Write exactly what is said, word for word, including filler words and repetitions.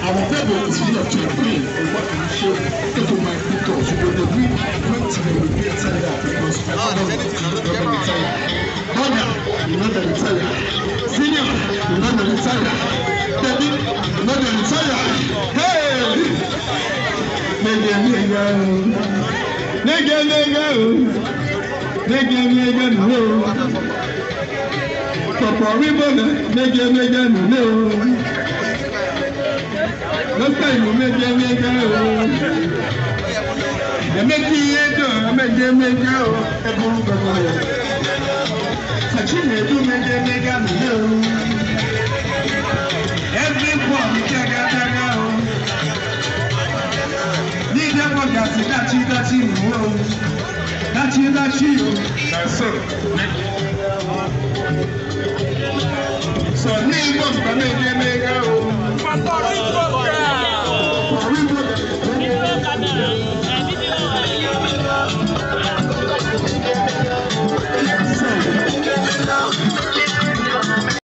Our Bible is full of champagne and what can show into my because you will read twenty will be tired because my father was never retired. Brother, you know the retire. Senior, you know the retire. Daddy, you know the retire. Hey! Nigga, nigga, nigga, nigga, nigga, nigga, no. Papa, we wanna nigga, nigga, no. Last time you make them make go. You make me go, make them make go. Sachine do make them make go. Everyone take a go. Need them for gas, that's it, that's it. That's it, that's it. That's it. So need them to make them make go.